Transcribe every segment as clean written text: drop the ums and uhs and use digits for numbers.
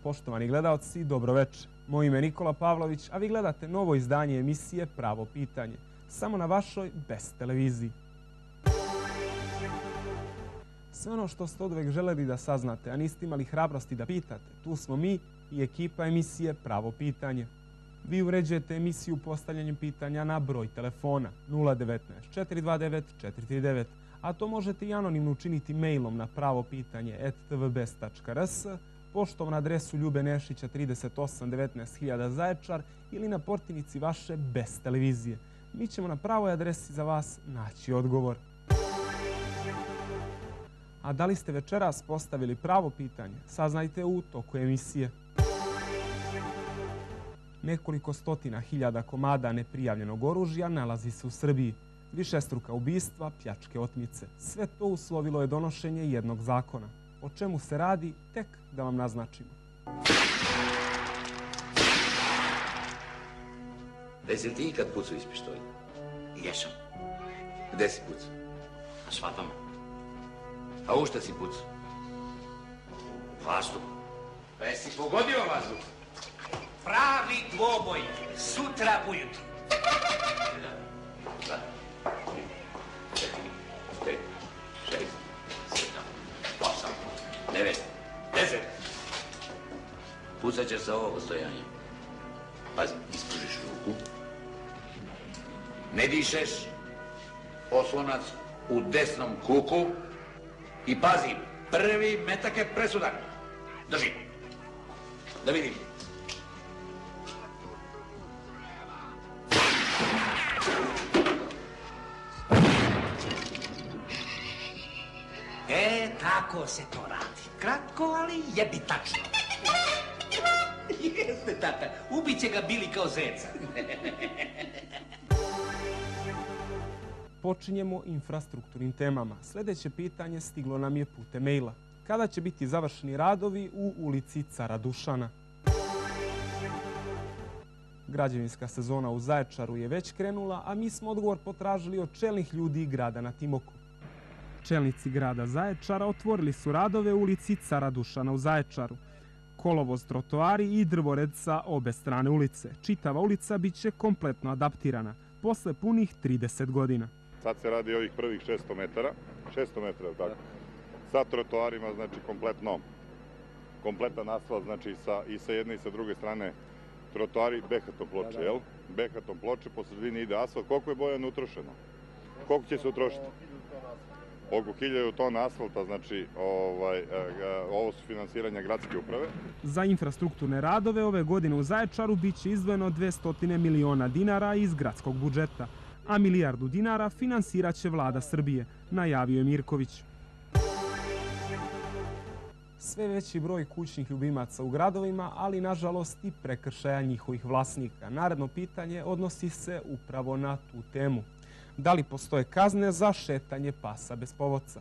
Poštovani gledalci, dobroveče. Moje ime je Nikola Pavlović, a vi gledate novo izdanje emisije Pravo pitanje. Samo na vašoj BEST televiziji. Sve ono što ste oduvek želeli da saznate, a niste imali hrabrosti da pitate, tu smo mi i ekipa emisije Pravo pitanje. Vi uređujete emisiju postavljanjem pitanja na broj telefona 019 429 439, a to možete i anonimno učiniti mailom na pravopitanje@tvbest.rs, poštom na adresu Ljube Nešića 38 19.000 Zaječar ili na portinici vaše BEST televizije. Mi ćemo na pravoj adresi za vas naći odgovor. A da li ste večeras postavili pravo pitanje, saznajte u toku emisije. Nekoliko stotina hiljada komada neprijavljenog oružja nalazi se u Srbiji. Višestruka ubistva, pljačke, otmice. Sve to uslovilo je donošenje jednog zakona. O čemu se radi, tek da vam naznačimo. Jesi ti ikad pucao iz pištolja? Jesam. Gde si pucao? Na svadbama. A u šta si pucao? Vazduh. Pa jesi pogodio vazduh? Pravi dvoboj. Sutra ujutru. 2, 4, 5, 6, 7, 8, 9, 10. Pucat ćeš sa ovog ostojanja. Pazi, ispružiš ruku. Ne dišeš. Oslonac u desnom kuku. I pazi, prvi metak je presudan. Drži. Da vidim. Tako se to radi. Kratko, ali jebi tačno. Jeste, tata. Ubit će ga Bili kao zeca. Počinjemo infrastrukturnim temama. Sljedeće pitanje stiglo nam je putem maila. Kada će biti završeni radovi u ulici Cara Dušana? Građevinska sezona u Zaječaru je već krenula, a mi smo odgovor potražili od čelnih ljudi grada na Timoku. Čelnici grada Zaječara otvorili su radove u ulici Cara Dušana u Zaječaru. Kolovoz, trotoari i drvored sa obe strane ulice. Čitava ulica bit će kompletno adaptirana posle punih 30 godina. Sad se radi ovih prvih 600 metara, tako. Sa trotoarima, znači kompletan asfalt, znači i sa jedne i sa druge strane trotoari, behaton ploče, jel? Behaton ploče, po sredini ide asfalt. Koliko je Bojan utrošeno? Koliko će se utrošiti? Oko 1000 tona asfalta, znači ovo su finansiranja gradske uprave. Za infrastrukturne radove ove godine u Zaječaru bit će izdvojeno 200 miliona dinara iz gradskog budžeta, a milijardu dinara finansirat će vlada Srbije, najavio je Mirković. Sve veći broj kućnih ljubimaca u gradovima, ali nažalost i prekršaja njihovih vlasnika. Naredno pitanje odnosi se upravo na tu temu. Da li postoje kazne za šetanje pasa bez povodca?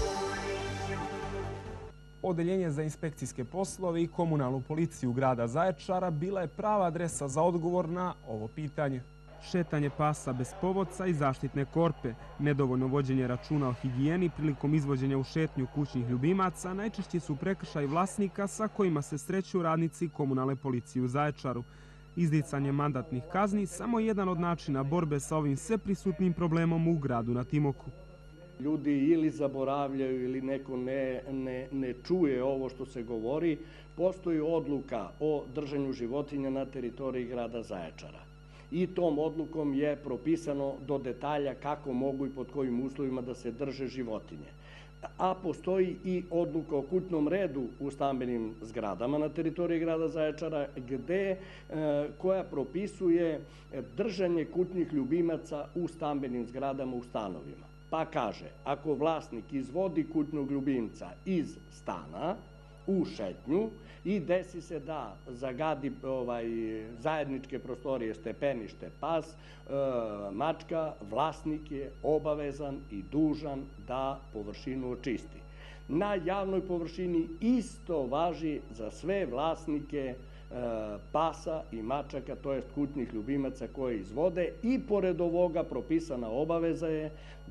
Odeljenje za inspekcijske poslove i komunalnu policiju grada Zaječara bila je prava adresa za odgovor na ovo pitanje. Šetanje pasa bez povodca i zaštitne korpe, nedovoljno vođenje računa o higijeni prilikom izvođenja u šetnju kućnih ljubimaca najčešći su prekršaj vlasnika sa kojima se sreću radnici komunalne policije u Zaječaru. Izdicanje mandatnih kazni samo je jedan od načina borbe sa ovim sveprisutnim problemom u gradu na Timoku. Ljudi ili zaboravljaju ili neko ne čuje ovo što se govori. Postoji odluka o držanju životinja na teritoriji grada Zaječara. I tom odlukom je propisano do detalja kako mogu i pod kojim uslovima da se drže životinje. A postoji i odluka o kućnom redu u stambenim zgradama na teritoriji grada Zaječara koja propisuje držanje kućnih ljubimaca u stambenim zgradama u stanovima. Pa kaže, ako vlasnik izvodi kućnog ljubimca iz stana u šetnju i desi se da zagadi zajedničke prostorije, stepenište, pas, mačka, vlasnik je obavezan i dužan da površinu očisti. Na javnoj površini isto važi za sve vlasnike pasa i mačaka, to jest kućnih ljubimaca koje izvode, i pored ovoga propisana obaveza je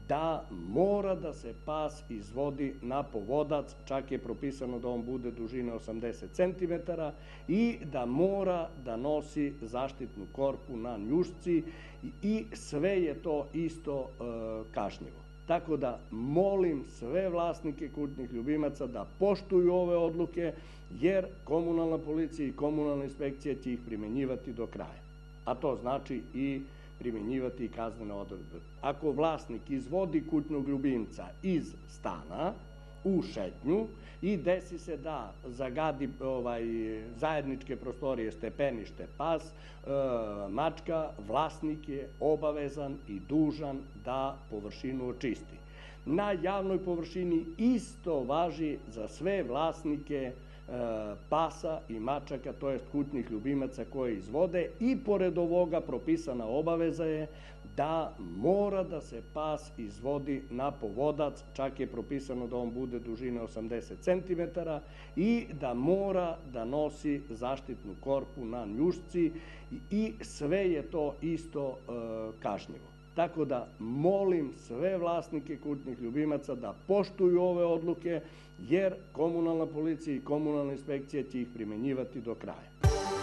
da mora da se pas izvodi na povodac, čak je propisano da on bude dužine 80 cm i da mora da nosi zaštitnu korpu na njušci i sve je to isto kažnjivo. Tako da molim sve vlasnike kućnih ljubimaca da poštuju ove odluke, jer komunalna policija i komunalna inspekcija će ih primenjivati do kraja. A to znači i primenjivati i kaznene odredbe. Ako vlasnik izvodi kućnog ljubimca iz stana u šetnju i desi se da zagadi zajedničke prostorije, stepenište, pas, mačka, vlasnik je obavezan i dužan da površinu očisti. Na javnoj površini isto važi za sve vlasnike pasa i mačaka, to jest kućnih ljubimaca koje izvode, i pored ovoga propisana obaveza je da mora da se pas izvodi na povodac, čak je propisano da on bude dužine 80 cm i da mora da nosi zaštitnu korpu na njušci i sve je to isto kažnjivo. Tako da molim sve vlasnike kućnih ljubimaca da poštuju ove odluke, jer komunalna policija i komunalna inspekcija će ih primenjivati do kraja.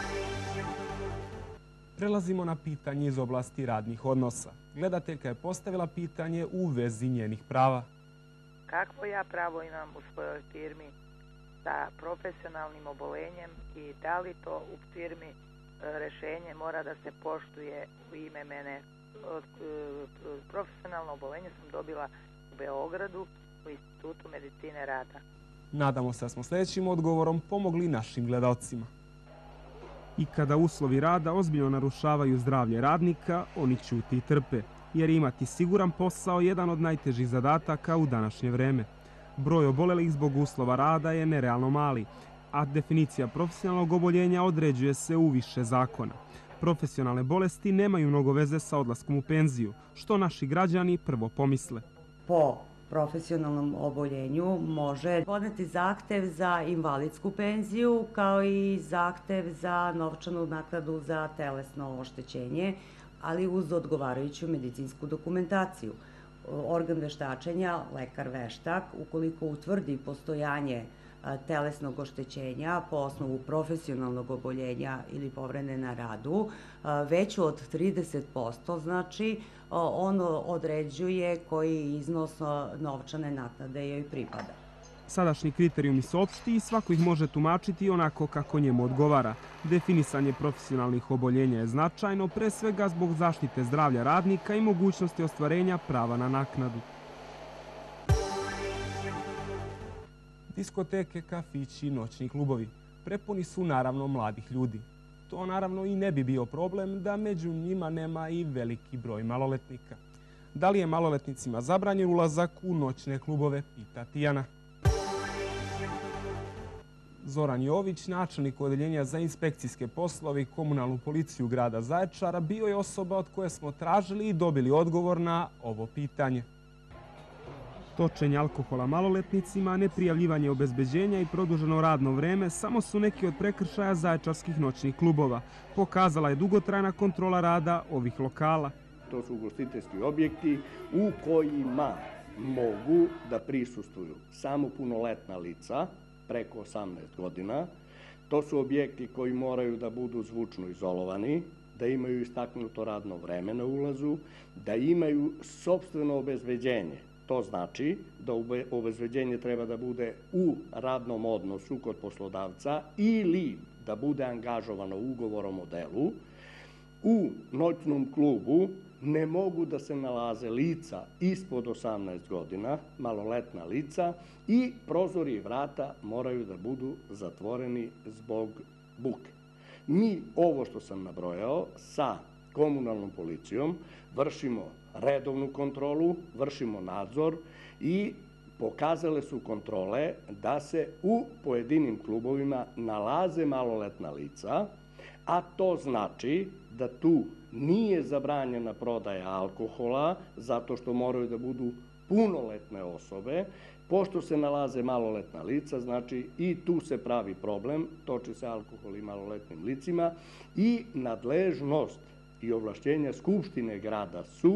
Prelazimo na pitanje iz oblasti radnih odnosa. Gledateljka je postavila pitanje u vezi njenih prava. Kakvo ja pravo imam u svojoj firmi sa profesionalnim obolenjem i da li to u firmi rešenje mora da se poštuje u ime mene? Profesionalno obolenje sam dobila u Beogradu u Institutu medicine rada. Nadamo se da smo sljedećim odgovorom pomogli našim gledalcima. I kada uslovi rada ozbiljno narušavaju zdravlje radnika, oni ćuti i trpe, jer imati siguran posao je jedan od najtežih zadataka u današnje vreme. Broj obolelih zbog uslova rada je nerealno mali, a definicija profesionalnog oboljenja određuje se u više zakona. Profesionalne bolesti nemaju mnogo veze sa odlaskom u penziju, što naši građani prvo pomisle. Po profesionalnom oboljenju može podneti zahtev za invalidsku penziju, kao i zahtev za novčanu naknadu za telesno oštećenje, ali uz odgovarajuću medicinsku dokumentaciju. Organ veštačenja, lekar veštak, ukoliko utvrdi postojanje telesnog oštećenja po osnovu profesionalnog oboljenja ili povrede na radu, veću od 30%, znači on određuje koji iznos novčane naknade joj pripada. Sadašnji kriterijumi su opšti i svako ih može tumačiti onako kako njemu odgovara. Definisanje profesionalnih oboljenja je značajno, pre svega zbog zaštite zdravlja radnika i mogućnosti ostvarenja prava na naknadu. Diskoteke, kafići i noćni klubovi prepuni su naravno mladih ljudi. To naravno i ne bi bio problem da među njima nema i veliki broj maloletnika. Da li je maloletnicima zabranjen ulazak u noćne klubove, pita Tijana. Zoran Jović, načelnik odeljenja za inspekcijske poslove i komunalnu policiju grada Zaječara, bio je osoba od koje smo tražili i dobili odgovor na ovo pitanje. Točenje alkohola maloletnicima, neprijavljivanje obezbeđenja i produženo radno vreme samo su neki od prekršaja zaječarskih noćnih klubova. Pokazala je dugotrajna kontrola rada ovih lokala. To su ugostiteljski objekti u kojima mogu da prisustvuju samo punoletna lica preko 18 godina. To su objekti koji moraju da budu zvučno izolovani, da imaju istaknuto radno vreme na ulazu, da imaju sopstveno obezbeđenje. To znači da obezbeđenje treba da bude u radnom odnosu kod poslodavca ili da bude angažovano ugovorom o delu. U noćnom klubu ne mogu da se nalaze lica ispod 18 godina, maloletna lica, i prozori i vrata moraju da budu zatvoreni zbog buke. Mi ovo što sam nabrojao sa komunalnom policijom vršimo redovnu kontrolu, vršimo nadzor i pokazale su kontrole da se u pojedinim klubovima nalaze maloletna lica, a to znači da tu nije zabranjena prodaja alkohola zato što moraju da budu punoletne osobe. Pošto se nalaze maloletna lica, znači i tu se pravi problem, toči se alkohol i maloletnim licima i nadležnost i ovlašćenja Skupštine grada su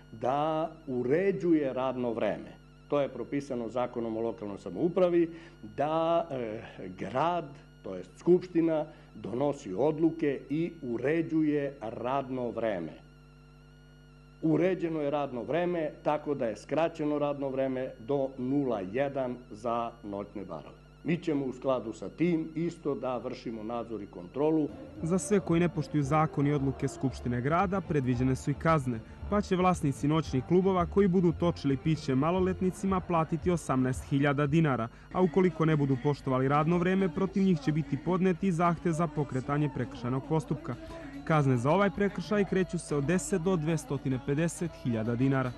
da uređuje radno vreme. To je propisano Zakonom o lokalnoj samoupravi, da grad, to je Skupština, donosi odluke i uređuje radno vreme. Uređeno je radno vreme tako da je skraćeno radno vreme do 01 za noćne barove. Mi ćemo u skladu sa tim isto da vršimo nadzor i kontrolu. Za sve koji ne poštuju zakon i odluke Skupštine grada predviđene su i kazne, pa će vlasnici noćnih klubova koji budu točili piće maloletnicima platiti 18.000 dinara, a ukoliko ne budu poštovali radno vreme, protiv njih će biti podneti zahtev za pokretanje prekršajnog postupka. Kazne za ovaj prekršaj kreću se od 10 do 250.000 dinara.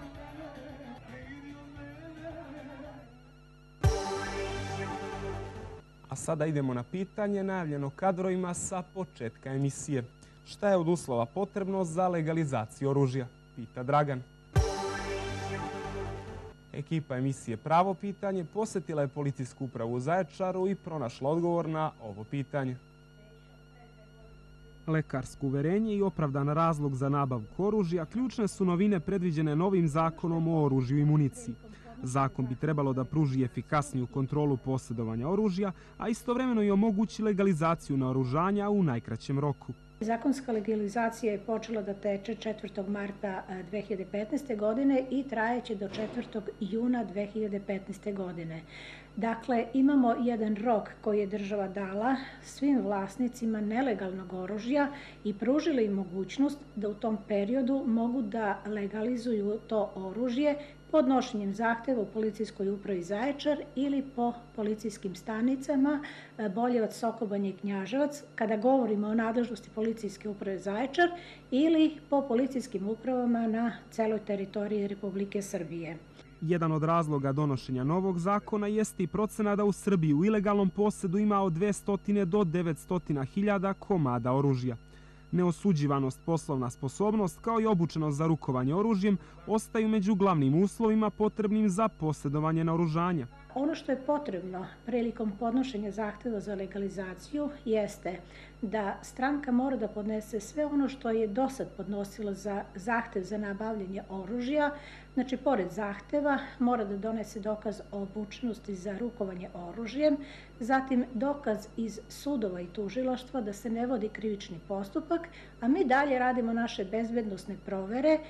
A sada idemo na pitanje najavljeno kadrovima sa početka emisije. Šta je od uslova potrebno za legalizaciju oružja? Pita Dragan. Ekipa emisije Pravo pitanje posjetila je policijsku upravu u Zaječaru i pronašla odgovor na ovo pitanje. Lekarsko uverenje i opravdan razlog za nabavku oružja ključne su novine predviđene novim zakonom o oružju i municiji. Zakon bi trebalo da pruži efikasniju kontrolu posjedovanja oružja, a istovremeno i omogući legalizaciju naoružanja u najkraćem roku. Zakonska legalizacija je počela da teče 4. marta 2015. godine i trajeće do 4. juna 2015. godine. Dakle, imamo jedan rok koji je država dala svim vlasnicima nelegalnog oružja i pružila im mogućnost da u tom periodu mogu da legalizuju to oružje podnošenjem zahteva u policijskoj upravi Zaječar ili po policijskim stanicama Boljevac, Sokobanje i Knjaževac, kada govorimo o nadležnosti policijske uprave Zaječar, ili po policijskim upravama na celoj teritoriji Republike Srbije. Jedan od razloga donošenja novog zakona jeste i procena da u Srbiji u ilegalnom posjedu ima od 200 do 900.000 komada oružja. Neosuđivanost, poslovna sposobnost kao i obučenost za rukovanje oružjem ostaju među glavnim uslovima potrebnim za posjedovanje naoružanja. Ono što je potrebno prilikom podnošenja zahteva za legalizaciju jeste da stranka mora da podnese sve ono što je do sad podnosilo za zahtev za nabavljanje oružja. Znači, pored zahteva mora da donese dokaz o obučenosti za rukovanje oružjem, zatim dokaz iz sudova i tužilaštva da se ne vodi krivični postupak, a mi dalje radimo naše bezbednosne provere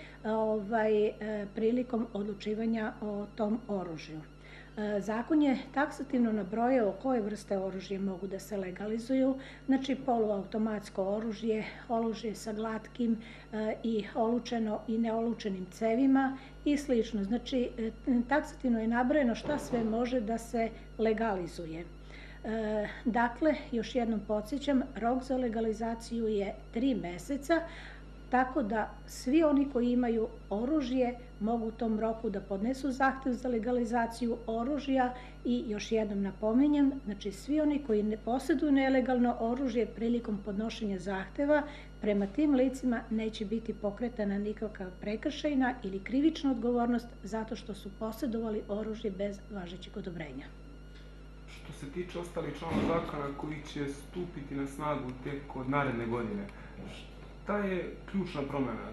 prilikom odlučivanja o tom oružju. Zakon je taksativno nabrojao koje vrste oružja mogu da se legalizuju, znači poluautomatsko oružje, oružje sa glatkim i olučeno i neolučenim cevima i slično. Znači, taksativno je nabrojeno šta sve može da se legalizuje. Dakle, još jednom podsjećam, rok za legalizaciju je 3 meseca, tako da svi oni koji imaju oružje mogu u tom roku da podnesu zahtev za legalizaciju oružja i još jednom napominjem, znači svi oni koji ne posjeduju nelegalno oružje prilikom podnošenja zahteva, prema tim licima neće biti pokretana nikakva prekršajna ili krivična odgovornost zato što su posjedovali oružje bez važećeg odobrenja. Što se tiče ostalih članova zakona koji će stupiti na snagu tek od naredne godine, šta je ključna promjena,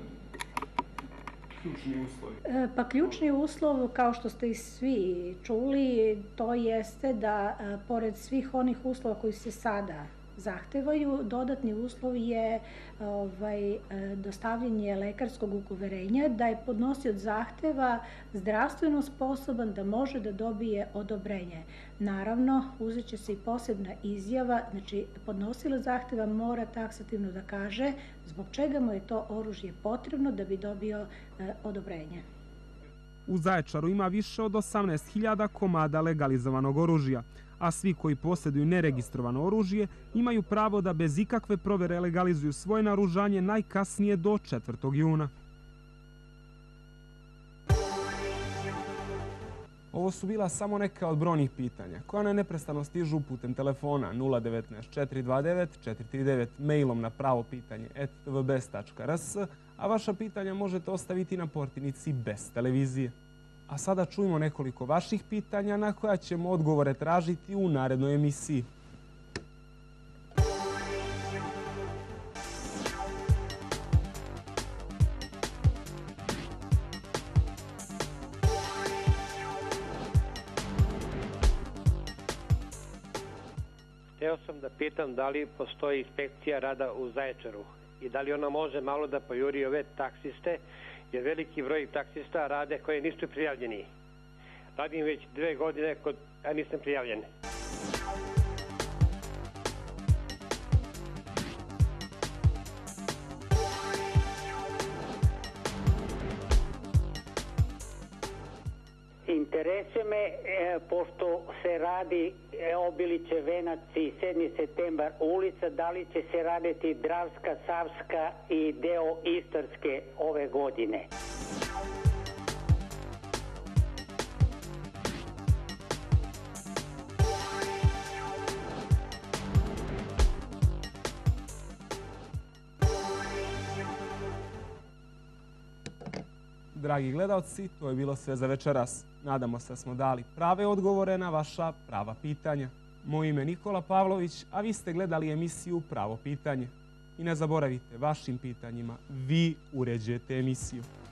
ključni uslovi? Pa ključni uslov, kao što ste i svi čuli, to jeste da pored svih onih uslova koji se sada zahtevaju, dodatni uslov je dostavljanje lekarskog uverenja da je podnosioc zahteva zdravstveno sposoban da može da dobije odobrenje. Naravno, uzet će se i posebna izjava, znači podnosilac zahteva mora taksativno da kaže zbog čega mu je to oružje potrebno da bi dobio odobrenje. U Zaječaru ima više od 18.000 komada legalizovanog oružja, a svi koji posjeduju neregistrovano oružje imaju pravo da bez ikakve provere legalizuju svoje naoružanje najkasnije do 4. juna. Ovo su bila samo neka od brojnih pitanja koja nam neprestano stižu putem telefona 019 429 439, mailom na pravopitanje@tvbes.rs, a vaša pitanja možete ostaviti na portinici Bez televizije. A sada čujemo nekoliko vaših pitanja na koja ćemo odgovore tražiti u narednoj emisiji. hteo sam da pitam da li postoji inspekcija rada u Zaječaru i da li ona može malo da pojuri ove taksiste, jer veliki broj taksista rade koje nisu prijavljeni. Radim već 2 godine, a nisam prijavljen. Interesuje me, pošto se radi Obiliće, Venac i 7. septembar ulica, da li će se raditi Dravska, Savska i deo Istarske ove godine? Dragi gledalci, to je bilo sve za večeras. Nadamo se da smo dali prave odgovore na vaša prava pitanja. Moje ime je Nikola Pavlović, a vi ste gledali emisiju Pravo pitanje. I ne zaboravite, vašim pitanjima vi uređujete emisiju.